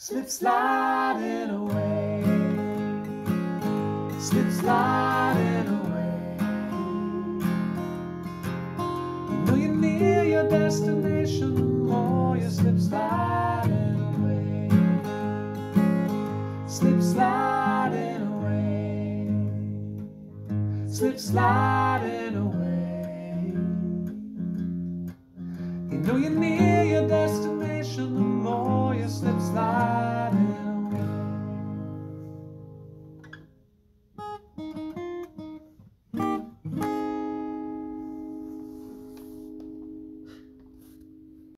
slip sliding away, slip sliding away. You know you're near your destination, the more you slip sliding away, slip sliding away, slip sliding away. You know you're